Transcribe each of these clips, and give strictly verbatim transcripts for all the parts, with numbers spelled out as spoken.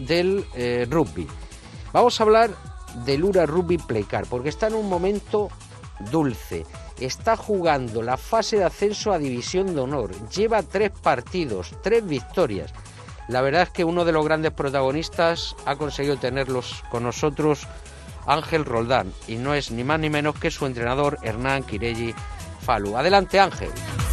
del eh, rugby. Vamos a hablar del Ura Rugby Playcar, porque está en un momento dulce. Está jugando la fase de ascenso a División de Honor. Lleva tres partidos, tres victorias. La verdad es que uno de los grandes protagonistas ha conseguido tenerlos con nosotros, Ángel Roldán, y no es ni más ni menos que su entrenador, Hernán Quirelli Falu. Adelante, Ángel.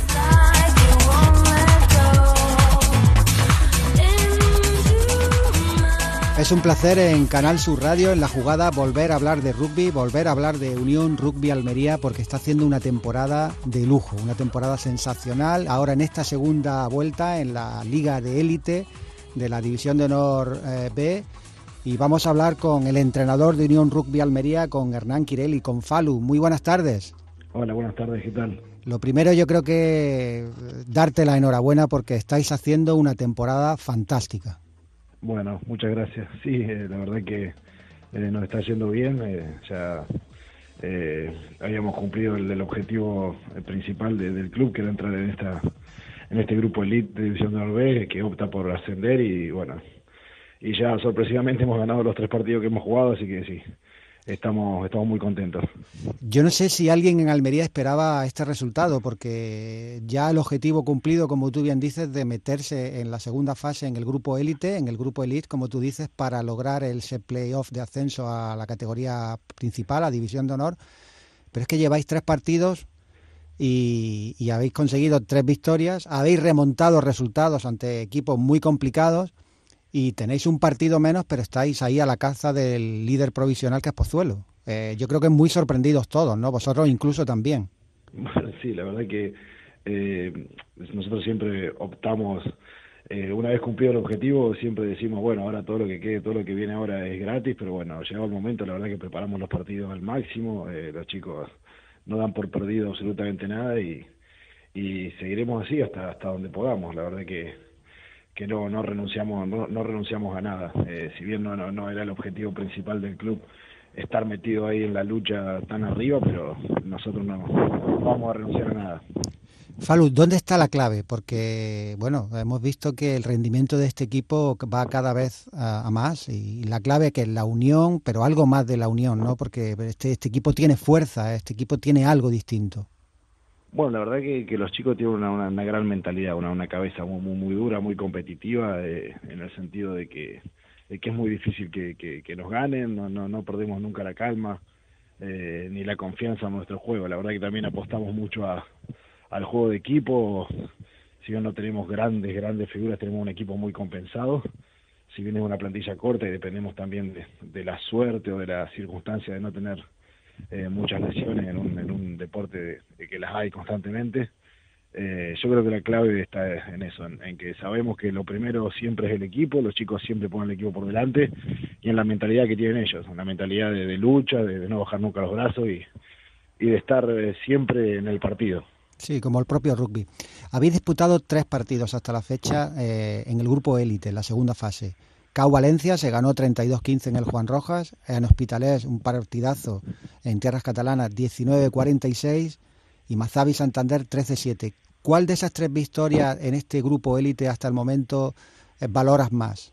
Es un placer en Canal Sur Radio, en La Jugada, volver a hablar de rugby, volver a hablar de Unión Rugby Almería, porque está haciendo una temporada de lujo, una temporada sensacional. Ahora en esta segunda vuelta en la Liga de Élite de la División de Honor eh, B, y vamos a hablar con el entrenador de Unión Rugby Almería, con Hernán Quirelli, con Falu. Muy buenas tardes. Hola, buenas tardes, ¿qué tal? Lo primero, yo creo que darte la enhorabuena porque estáis haciendo una temporada fantástica. Bueno, muchas gracias. Sí, eh, la verdad que eh, nos está yendo bien. Eh, ya eh, habíamos cumplido el, el objetivo principal de, del club, que era entrar en esta en este grupo elite de División de Honor B, que opta por ascender, y bueno, y ya sorpresivamente hemos ganado los tres partidos que hemos jugado, así que sí, estamos estamos muy contentos. Yo no sé si alguien en Almería esperaba este resultado, porque ya el objetivo cumplido, como tú bien dices, de meterse en la segunda fase en el grupo élite, en el grupo elite, como tú dices, para lograr el set playoff de ascenso a la categoría principal, a División de Honor. Pero es que lleváis tres partidos y, y habéis conseguido tres victorias, habéis remontado resultados ante equipos muy complicados y tenéis un partido menos, pero estáis ahí a la caza del líder provisional, que es Pozuelo. Eh, yo creo que muy sorprendidos todos, ¿no? Vosotros incluso también. Bueno, sí, la verdad que eh, nosotros siempre optamos, eh, una vez cumplido el objetivo, siempre decimos, bueno, ahora todo lo que quede, todo lo que viene ahora es gratis, pero bueno, llegado el momento, la verdad que preparamos los partidos al máximo, eh, los chicos no dan por perdido absolutamente nada, y, y seguiremos así hasta hasta donde podamos. La verdad que que no no renunciamos no, no renunciamos a nada, eh, si bien no, no no era el objetivo principal del club estar metido ahí en la lucha tan arriba, pero nosotros no, no vamos a renunciar a nada. Falu, ¿dónde está la clave? Porque, bueno, hemos visto que el rendimiento de este equipo va cada vez a, a más, y la clave que es la unión, pero algo más de la unión, ¿no? Porque este, este equipo tiene fuerza, este equipo tiene algo distinto. Bueno, la verdad que, que los chicos tienen una, una, una gran mentalidad, una, una cabeza muy, muy, muy dura, muy competitiva, eh, en el sentido de que, de que es muy difícil que, que, que nos ganen, no, no, no perdemos nunca la calma, eh, ni la confianza en nuestro juego. La verdad que también apostamos mucho a, al juego de equipo. Si bien no tenemos grandes, grandes figuras, tenemos un equipo muy compensado. Si bien es una plantilla corta y dependemos también de, de la suerte o de la circunstancia de no tener Eh, muchas lesiones en un, en un deporte de, de que las hay constantemente, eh, yo creo que la clave está en eso, en, en que sabemos que lo primero siempre es el equipo, los chicos siempre ponen el equipo por delante, y en la mentalidad que tienen ellos, una mentalidad de, de lucha, de, de no bajar nunca los brazos, y, y de estar eh, siempre en el partido. Sí, como el propio rugby. Habéis disputado tres partidos hasta la fecha eh, en el grupo élite, en la segunda fase. C A U Valencia se ganó treinta y dos quince en el Juan Rojas, en Hospitalet un partidazo en tierras catalanas diecinueve cuarenta y seis, y Mazzavi Santander trece siete. ¿Cuál de esas tres victorias en este grupo élite hasta el momento eh, valoras más?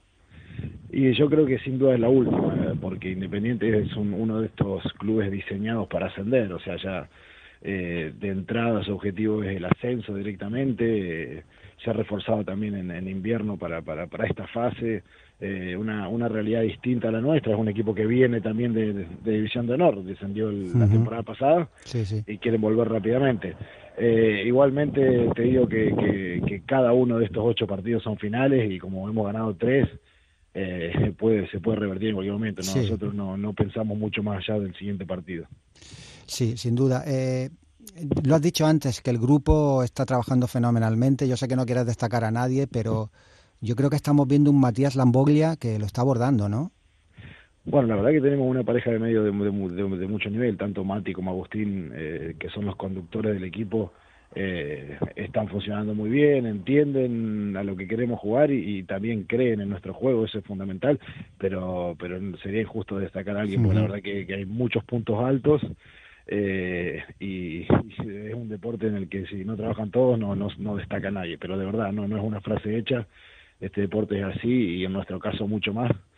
Y yo creo que sin duda es la última, porque Independiente es un, uno de estos clubes diseñados para ascender, o sea, ya eh, de entrada su objetivo es el ascenso directamente, eh, se ha reforzado también en, en invierno para, para, para esta fase, eh, una, una realidad distinta a la nuestra, es un equipo que viene también de, de, de División de Honor, descendió el, uh-huh. la temporada pasada, sí, sí. y quieren volver rápidamente. Eh, igualmente te digo que, que, que cada uno de estos ocho partidos son finales, y como hemos ganado tres, eh, puede, se puede revertir en cualquier momento, ¿no? Sí. Nosotros no, no pensamos mucho más allá del siguiente partido. Sí, sin duda. Eh, lo has dicho antes, que el grupo está trabajando fenomenalmente. Yo sé que no quieres destacar a nadie, pero yo creo que estamos viendo un Matías Lamboglia que lo está abordando, ¿no? Bueno, la verdad que tenemos una pareja de medio de, de, de, de mucho nivel, tanto Mati como Agustín, eh, que son los conductores del equipo, eh, están funcionando muy bien, entienden a lo que queremos jugar y, y también creen en nuestro juego, eso es fundamental, pero pero sería injusto destacar a alguien, porque uh-huh. la verdad que, que hay muchos puntos altos, eh, y, y es un deporte en el que si no trabajan todos no, no, no destaca nadie, pero de verdad no, no es una frase hecha, este deporte es así, y en nuestro caso mucho más.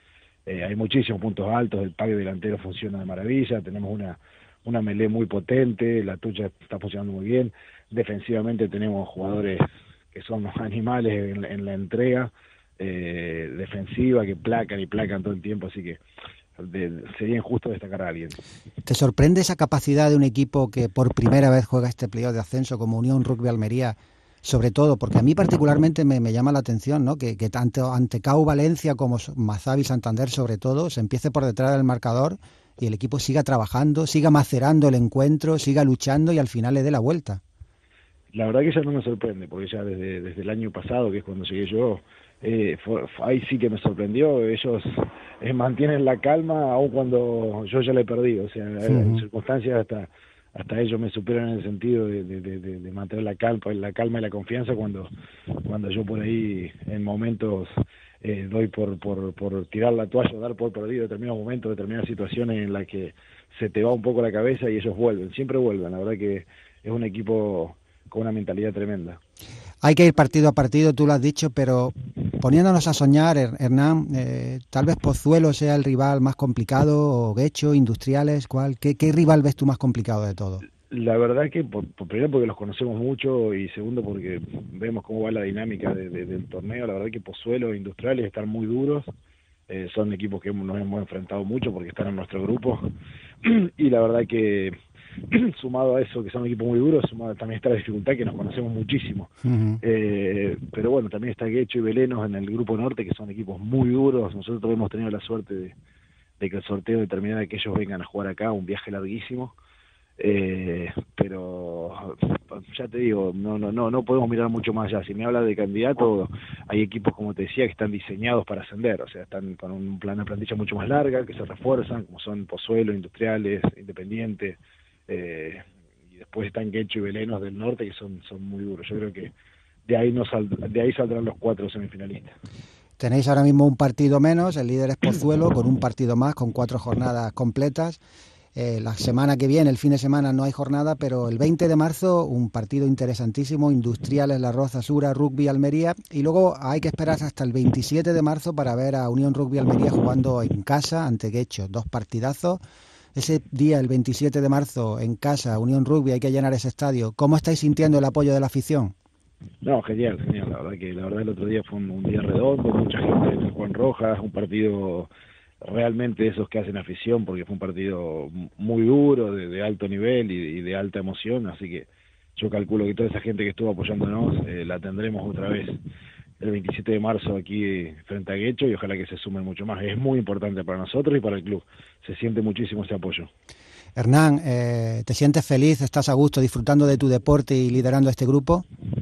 eh, hay muchísimos puntos altos, el pack delantero funciona de maravilla, tenemos una, una melee muy potente, la tuya está funcionando muy bien, defensivamente tenemos jugadores que son animales en, en la entrega eh, defensiva, que placan y placan todo el tiempo, así que de, sería injusto destacar a alguien. ¿Te sorprende esa capacidad de un equipo que por primera vez juega este playoff de ascenso como Unión Rugby Almería? Sobre todo, porque a mí particularmente me, me llama la atención, ¿no? Que, que tanto ante C A U Valencia como Mazada y Santander, sobre todo, se empiece por detrás del marcador y el equipo siga trabajando, siga macerando el encuentro, siga luchando y al final le dé la vuelta. La verdad que ya no me sorprende, porque ya desde, desde el año pasado, que es cuando llegué yo, eh, fue, fue, ahí sí que me sorprendió. Ellos eh, mantienen la calma aun cuando yo ya la he perdido, o sea, uh-huh. en circunstancias hasta hasta ellos me superan en el sentido de, de, de, de mantener la calma, la calma y la confianza cuando cuando yo por ahí en momentos eh, doy por, por por tirar la toalla, dar por perdido determinados momentos, determinadas situaciones en las que se te va un poco la cabeza y ellos vuelven, siempre vuelven. La verdad que es un equipo con una mentalidad tremenda. Hay que ir partido a partido, tú lo has dicho, pero poniéndonos a soñar, Hernán, eh, tal vez Pozuelo sea el rival más complicado, o Guecho, Industriales, ¿cuál? ¿Qué, qué rival ves tú más complicado de todo? La verdad que, por, por primero porque los conocemos mucho y segundo porque vemos cómo va la dinámica de, de, del torneo, la verdad que Pozuelo e Industriales están muy duros, eh, son equipos que nos hemos enfrentado mucho porque están en nuestro grupo y la verdad que sumado a eso que son equipos muy duros, sumado también está la dificultad que nos conocemos muchísimo. Uh-huh. eh, pero bueno, también está Guecho y Belenos en el grupo norte, que son equipos muy duros. Nosotros hemos tenido la suerte de, de que el sorteo determinara que ellos vengan a jugar acá, un viaje larguísimo. Eh, pero ya te digo, no no no no podemos mirar mucho más allá. Si me hablas de candidato, hay equipos, como te decía, que están diseñados para ascender, o sea, están con un plan, una plantilla mucho más larga, que se refuerzan, como son Pozuelo, Industriales, Independiente. Eh, y después están Guecho y Belenos del norte, que son, son muy duros. Yo creo que de ahí, no sal, de ahí saldrán los cuatro semifinalistas. Tenéis ahora mismo un partido menos, el líder es Pozuelo, con un partido más, con cuatro jornadas completas. Eh, la semana que viene, el fin de semana, no hay jornada, pero el veinte de marzo, un partido interesantísimo, Industriales, La Roza, Sura, Rugby, Almería, y luego hay que esperar hasta el veintisiete de marzo para ver a Unión Rugby Almería jugando en casa ante Guecho, dos partidazos. Ese día, el veintisiete de marzo, en casa, Unión Rugby, hay que llenar ese estadio. ¿Cómo estáis sintiendo el apoyo de la afición? No, genial, genial. La verdad que la verdad el otro día fue un, un día redondo, mucha gente en el Juan Rojas, un partido realmente de esos que hacen afición, porque fue un partido muy duro, de, de alto nivel y, y de alta emoción, así que yo calculo que toda esa gente que estuvo apoyándonos eh, la tendremos otra vez el veintisiete de marzo aquí frente a Guecho y ojalá que se sumen mucho más. Es muy importante para nosotros y para el club. Se siente muchísimo ese apoyo. Hernán, eh, ¿te sientes feliz? ¿Estás a gusto disfrutando de tu deporte y liderando este grupo?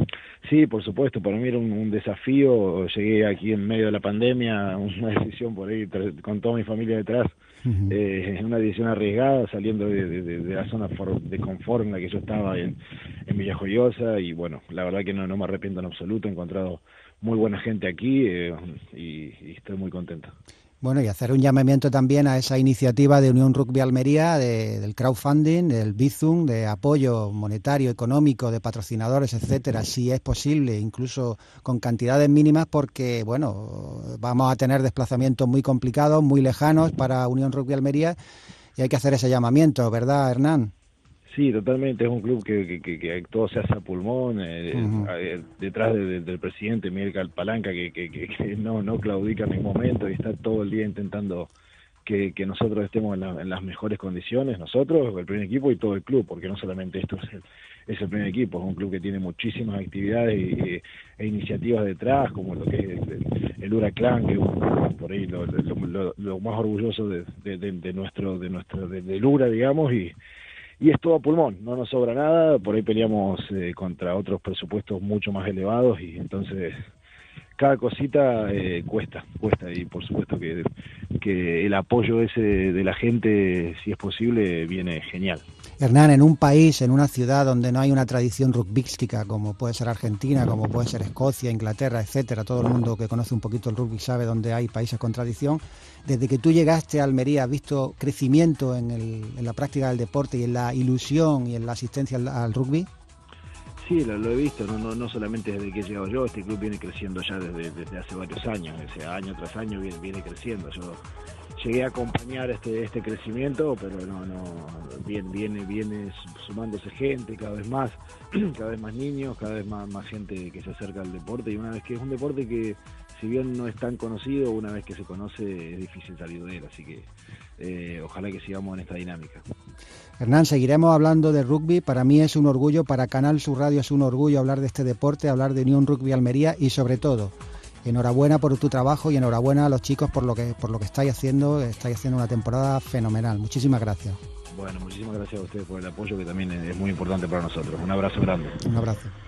Sí, por supuesto. Para mí era un, un desafío. Llegué aquí en medio de la pandemia, una decisión por ahí con toda mi familia detrás. Uh-huh. Eh, una decisión arriesgada, saliendo de, de, de la zona de confort en la que yo estaba en, en Villajoyosa y bueno, la verdad que no, no me arrepiento en absoluto. He encontrado muy buena gente aquí eh, y, y estoy muy contento. Bueno, y hacer un llamamiento también a esa iniciativa de Unión Rugby Almería, de, del crowdfunding, del Bizum, de apoyo monetario, económico, de patrocinadores, etcétera, si es posible, incluso con cantidades mínimas, porque, bueno, vamos a tener desplazamientos muy complicados, muy lejanos para Unión Rugby Almería, y hay que hacer ese llamamiento, ¿verdad, Hernán? Sí, totalmente, es un club que, que, que, que todo se hace a pulmón, eh, uh-huh. eh, detrás de, de, del presidente Miguel Palanca, que, que, que, que no, no claudica en ningún momento y está todo el día intentando que, que nosotros estemos en, la, en las mejores condiciones, nosotros, el primer equipo y todo el club, porque no solamente esto es el, es el primer equipo, es un club que tiene muchísimas actividades y, e iniciativas detrás, como lo que es el, el Huracán, que es un, por ahí lo, lo, lo, lo más orgulloso de, de, de, de nuestro, de nuestro, de, del Ura, digamos, y Y es todo a pulmón, no nos sobra nada, por ahí peleamos eh, contra otros presupuestos mucho más elevados y entonces cada cosita eh, cuesta, cuesta y por supuesto que, que el apoyo ese de la gente, si es posible, viene genial. Hernán, en un país, en una ciudad donde no hay una tradición rugbística como puede ser Argentina, como puede ser Escocia, Inglaterra, etcétera, todo el mundo que conoce un poquito el rugby sabe dónde hay países con tradición, desde que tú llegaste a Almería, ¿has visto crecimiento en, el, en la práctica del deporte y en la ilusión y en la asistencia al, al rugby? Sí, lo, lo he visto, no, no, no solamente desde que he llegado yo, este club viene creciendo ya desde, desde hace varios años, ese año tras año viene, viene creciendo. Yo llegué a acompañar este este crecimiento, pero no, no, viene, viene, viene sumándose gente cada vez más, cada vez más niños, cada vez más, más gente que se acerca al deporte, y una vez que es un deporte que, si bien no es tan conocido, una vez que se conoce es difícil salir de él, así que eh, ojalá que sigamos en esta dinámica. Hernán, seguiremos hablando de rugby. Para mí es un orgullo, para Canal Sur Radio es un orgullo hablar de este deporte, hablar de Unión Rugby Almería, y sobre todo, enhorabuena por tu trabajo y enhorabuena a los chicos por lo que por lo que estáis haciendo. Estáis haciendo una temporada fenomenal. Muchísimas gracias. Bueno, muchísimas gracias a ustedes por el apoyo, que también es muy importante para nosotros. Un abrazo grande. Un abrazo.